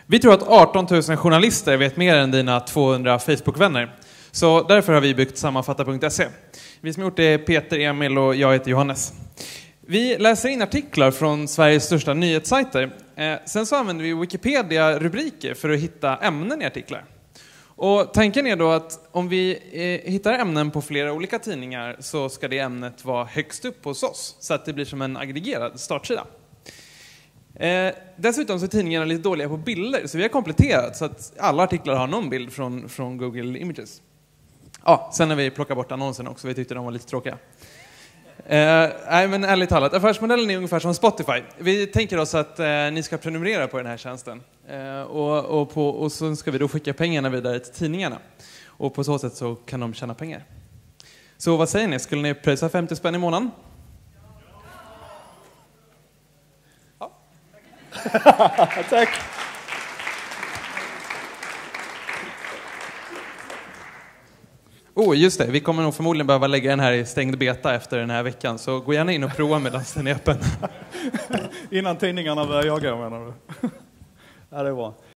Vi tror att 18 000 journalister vet mer än dina 200 Facebook-vänner. Så därför har vi byggt sammanfatta.se. Vi som gjort det är Peter, Emil och jag heter Johannes. Vi läser in artiklar från Sveriges största nyhetssajter. Sen så använder vi Wikipedia-rubriker för att hitta ämnen i artiklar. Och tanken är då att om vi hittar ämnen på flera olika tidningar så ska det ämnet vara högst upp hos oss. Så att det blir som en aggregerad startsida. Dessutom så är tidningarna lite dåliga på bilder, så vi har kompletterat så att alla artiklar har någon bild från Google Images. Ja, sen har vi plockat bort annonserna också, vi tyckte de var lite tråkiga. Nej, men ärligt talat, affärsmodellen är ungefär som Spotify. Vi tänker oss att ni ska prenumerera på den här tjänsten. Och så ska vi då skicka pengarna vidare till tidningarna. Och på så sätt så kan de tjäna pengar. Så vad säger ni? Skulle ni pröjsa 50 spänn i månaden? Ja. Tack. Just det. Vi kommer nog förmodligen behöva lägga den här i stängd beta efter den här veckan. Så gå gärna in och prova medan den är öppen. Innan tidningarna börjar jaga, menar du? Ja, det är bra.